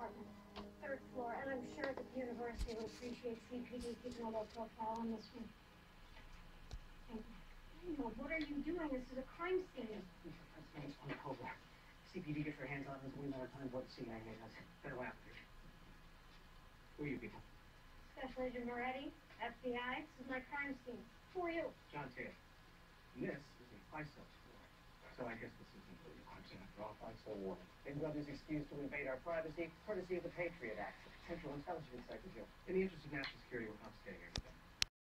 apartment, third floor, and I'm sure the university will appreciate CPD keeping a low profile on this one. Thank you. Daniel, what are you doing? This is a crime scene. That's uncover. CPD gets their hands on this way more time what CIA does. Better laugh. Who are you people? Special Agent Moretti, FBI. This is my crime scene. Who are you? John Taylor. And this is a FISA floor. So I guess this isn't really a crime scene after all. FISA warning. They've got this excuse to invade our privacy, courtesy of the Patriot Act. Central Intelligence Secretary. In the interest of national security, we're confiscating everything.